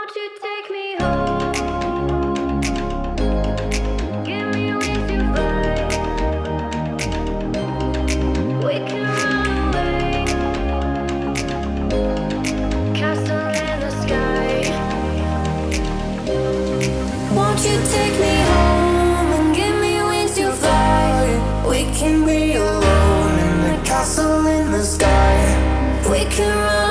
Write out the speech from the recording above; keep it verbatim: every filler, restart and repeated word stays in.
Won't you take me home? Give me wings to fly. We can run away. Castle in the sky. Won't you take me home and give me wings to fly? We can be alone in the castle in the sky. We can run